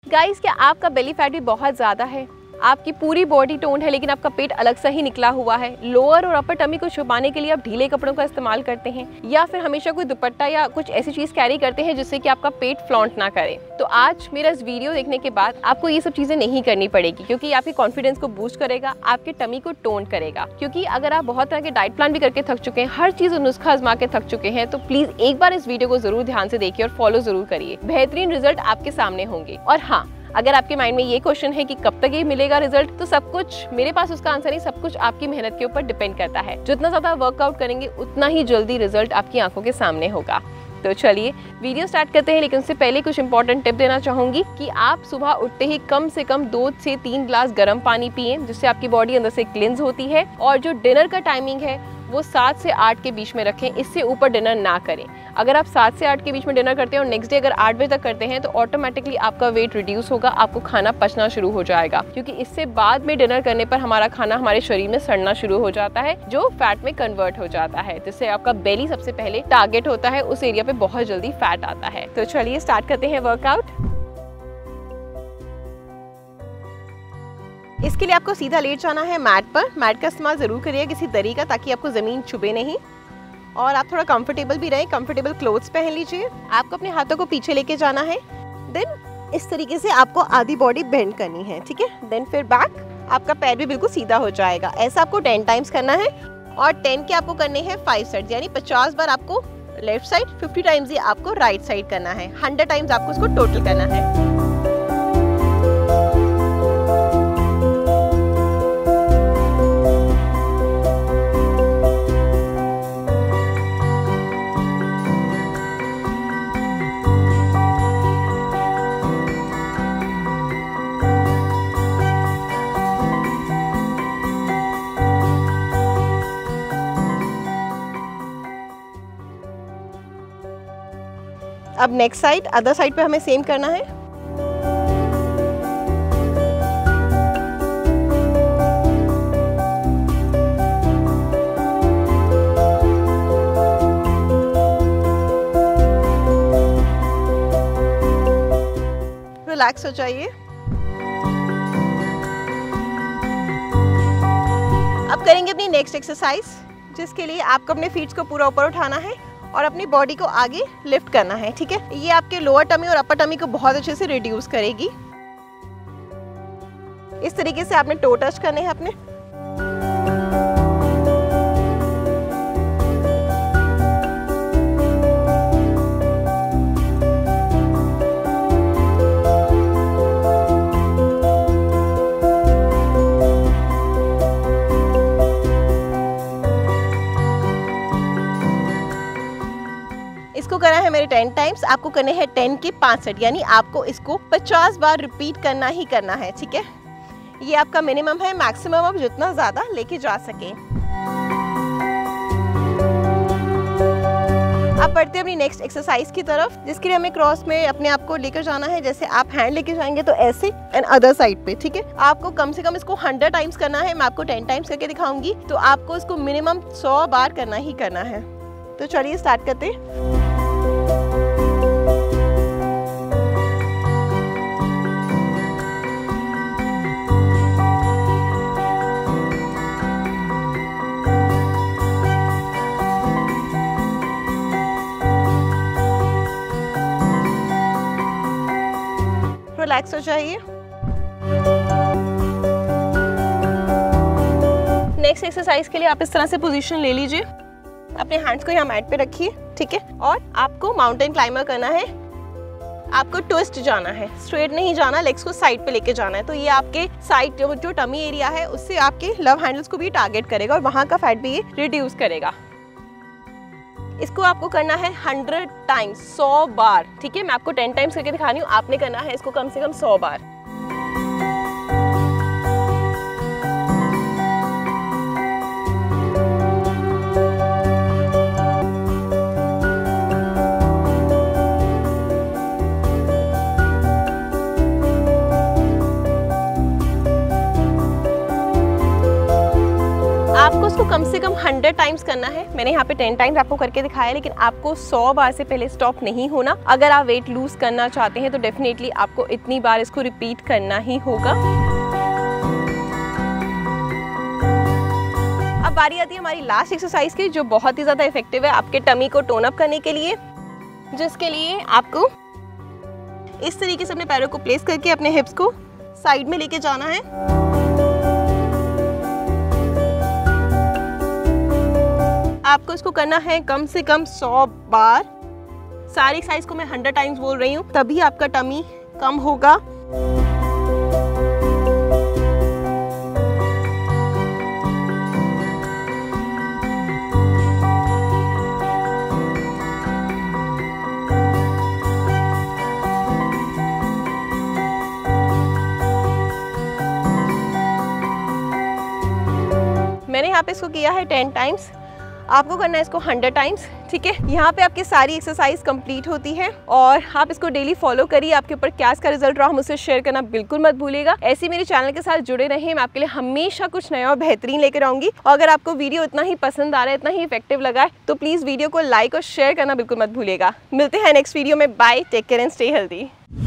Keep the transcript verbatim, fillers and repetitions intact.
Guys, क्या आपका belly fat भी बहुत ज़्यादा है? आपकी पूरी बॉडी टोन है लेकिन आपका पेट अलग सा ही निकला हुआ है। लोअर और अपर टमी को छुपाने के लिए आप ढीले कपड़ों का इस्तेमाल करते हैं या फिर हमेशा कोई दुपट्टा या कुछ ऐसी चीज़ कैरी करते हैं जिससे कि आपका पेट फ्लॉन्ट ना करे। तो आज मेरा इस वीडियो देखने के बाद आपको ये सब चीज़ें नहीं करनी पड़ेगी, क्योंकि आपके कॉन्फिडेंस को बूस्ट करेगा, आपके टमी को टोन करेगा। क्योंकि अगर आप बहुत तरह के डाइट प्लान भी करके थक चुके हैं, हर चीज़ नुस्खा आजमा के थक चुके हैं, तो प्लीज़ एक बार इस वीडियो को जरूर ध्यान से देखिए और फॉलो जरूर करिए। बेहतरीन रिजल्ट आपके सामने होंगे। और हाँ, अगर आपके माइंड में ये क्वेश्चन है कि कब तक ये मिलेगा रिजल्ट, तो सब कुछ मेरे पास उसका आंसर नहीं, सब कुछ आपकी मेहनत के ऊपर डिपेंड करता है। जितना ज़्यादा वर्कआउट करेंगे उतना ही जल्दी रिजल्ट आपकी आंखों के सामने होगा। तो चलिए वीडियो स्टार्ट करते हैं, लेकिन उससे पहले कुछ इंपॉर्टेंट टिप देना चाहूँगी कि आप सुबह उठते ही कम से कम दो से तीन ग्लास गर्म पानी पिए, जिससे आपकी बॉडी अंदर से क्लिंज होती है। और जो डिनर का टाइमिंग है वो सात से आठ के बीच में रखें, इससे ऊपर डिनर ना करें। अगर आप सात से आठ के बीच में डिनर करते हैं और नेक्स्ट डे अगर आठ बजे तक करते हैं तो ऑटोमेटिकली आपका वेट रिड्यूस होगा, आपको खाना पचना शुरू हो जाएगा, क्योंकि इससे बाद में डिनर करने पर हमारा खाना हमारे शरीर में सड़ना शुरू हो जाता है, जो फैट में कन्वर्ट हो जाता है, जिससे आपका बेली सबसे पहले टारगेट होता है, उस एरिया पे बहुत जल्दी फैट आता है। तो चलिए स्टार्ट करते हैं वर्कआउट। इसके लिए आपको सीधा लेट जाना है मैट पर। मैट का इस्तेमाल जरूर करिए किसी दरी का, ताकि आपको जमीन छुपे नहीं और आप थोड़ा कंफर्टेबल भी रहें। कंफर्टेबल क्लोथ्स पहन लीजिए। आपको अपने हाथों को पीछे लेके जाना है। देन इस तरीके से आपको आधी बॉडी बेंड करनी है, ठीक है। देन फिर बैक, आपका पैर भी बिल्कुल सीधा हो जाएगा। ऐसा आपको टेन टाइम्स करना है और टेन के आपको करने हैं फाइव सेट्स, यानी पचास बार आपको लेफ्ट साइड, फिफ्टी टाइम्स ही आपको राइट साइड करना है, हंड्रेड टाइम्स आपको इसको टोटल करना है। अब नेक्स्ट साइड, अदर साइड पे हमें सेम करना है। रिलैक्स हो जाइए। अब करेंगे अपनी नेक्स्ट एक्सरसाइज, जिसके लिए आपको अपने फीट्स को पूरा ऊपर उठाना है और अपनी बॉडी को आगे लिफ्ट करना है, ठीक है। ये आपके लोअर टमी और अपर टमी को बहुत अच्छे से रिड्यूस करेगी। इस तरीके से आपने टो टच करने हैं अपने। इसको करना है मेरे टेन टाइम्स। आपको करने हैं टेन के पांच सेट, यानी आपको इसको पचास बार रिपीट करना ही करना है, ठीक है। ये आपका मिनिमम है, मैक्सिमम आप जितना ज्यादा लेके जा सके। अब बढ़ते हैं अपनी नेक्स्ट एक्सरसाइज की तरफ, जिसके लिए हमें क्रॉस में अपने आप को लेकर जाना है। जैसे आप हैंड लेके जाएंगे तो ऐसे, एंड अदर साइड पे, ठीक है। आपको कम से कम इसको हंड्रेड टाइम्स करना है। मैं आपको टेन टाइम्स करके दिखाऊंगी, तो आपको इसको मिनिमम सौ बार करना ही करना है। तो चलिए स्टार्ट करते हैं। रिलैक्स हो जाइए। नेक्स्ट एक्सरसाइज के लिए आप इस तरह से पोजीशन ले लीजिए। अपने हैंड्स को यहाँ मैट पे रखिए, ठीक है। और आपको माउंटेन क्लाइंबर करना है। आपको ट्विस्ट जाना है, स्ट्रेट नहीं जाना, लेग्स को साइड पे लेके जाना है। तो ये आपके साइड जो, जो टमी एरिया है उससे आपके लव हैंडल्स को भी टारगेट करेगा और वहां का फैट भी ये रिड्यूस करेगा। इसको आपको करना है हंड्रेड टाइम्स, सौ बार, ठीक है। मैं आपको टेन टाइम्स करके दिखा रही हूँ, आपने करना है इसको कम से कम सौ बार। आपको इसको आपको कम से कम हंड्रेड टाइम्स करना है। मैंने यहाँ पे टेन टाइम्स आपको करके दिखाया है, लेकिन आपको सौ बार से पहले स्टॉप नहीं होना। अगर आप वेट लूज करना चाहते हैं तो डेफिनेटली आपको इतनी बार इसको रिपीट करना ही होगा। अब बारी आती है हमारी लास्ट एक्सरसाइज की, जो बहुत ही ज़्यादा इफेक्टिव है आपके टमी को टोन अप करने के लिए, जिसके लिए आपको इस तरीके से अपने पैरों को प्लेस करके अपने हिप्स को साइड में लेके जाना है। आपको इसको करना है कम से कम सौ बार। सारी एक्सरसाइज को मैं हंड्रेड टाइम्स बोल रही हूँ, तभी आपका टमी कम होगा। मैंने यहाँ पे इसको किया है टेन टाइम्स, आपको करना है इसको हंड्रेड टाइम्स, ठीक है। यहाँ पे आपकी सारी एक्सरसाइज कंप्लीट होती है और आप इसको डेली फॉलो करिए। आपके ऊपर क्या इसका रिजल्ट रहा मुझसे शेयर करना बिल्कुल मत भूलिएगा। ऐसे मेरे चैनल के साथ जुड़े रहें, मैं आपके लिए हमेशा कुछ नया और बेहतरीन लेकर आऊँगी। और अगर आपको वीडियो इतना ही पसंद आ रहा है, इतना ही इफेक्टिव लगा है, तो प्लीज़ वीडियो को लाइक और शेयर करना बिल्कुल मत भूलिएगा। मिलते हैं नेक्स्ट वीडियो में। Bye, take care and stay healthy.